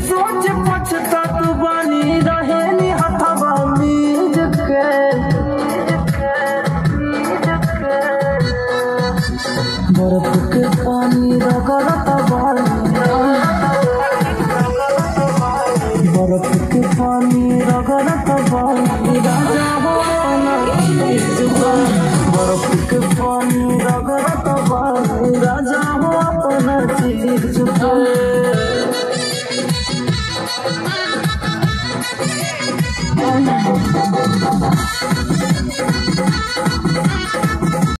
सोच पछतात बानी रहेनी हथवा मीज के बर्फ के पानी रगड़त बानी बर्फ के पानी रगड़त बानी राजा हो अपना चीज के बर्फ के पानी रगड़त बानी राजा हो अपना चीज के।